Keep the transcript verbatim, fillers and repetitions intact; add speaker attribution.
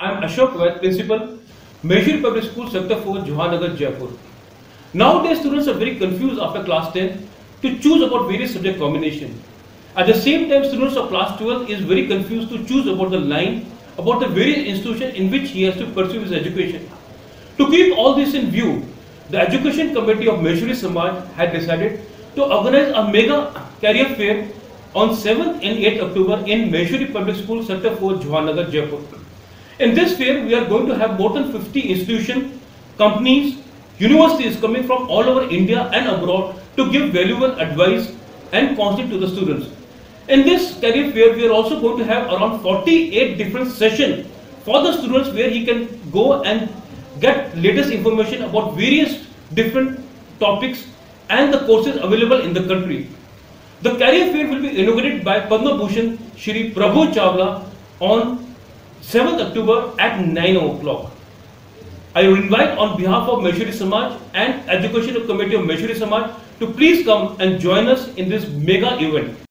Speaker 1: I am Ashok Vaid, Principal, Maheshwari Public School, Sector four, Jawaharnagar, Jaipur. Nowadays, students are very confused after class ten to choose about various subject combination. At the same time, students of class twelve is very confused to choose about the line, about the various institutions in which he has to pursue his education. To keep all this in view, the Education Committee of Maheshwari Samaj had decided to organize a mega career fair on seventh and eighth October in Maheshwari Public School, Sector four, Jawaharnagar, Jaipur. In this fair, we are going to have more than fifty institutions, companies, universities coming from all over India and abroad to give valuable advice and counseling to the students. In this career fair, we are also going to have around forty-eight different sessions for the students where he can go and get latest information about various different topics and the courses available in the country. The career fair will be inaugurated by Padma Bhushan Shri Prabhu Chawla on seventh October at nine o'clock. I will invite on behalf of Maheshwari Samaj and Education Committee of Maheshwari Samaj to please come and join us in this mega event.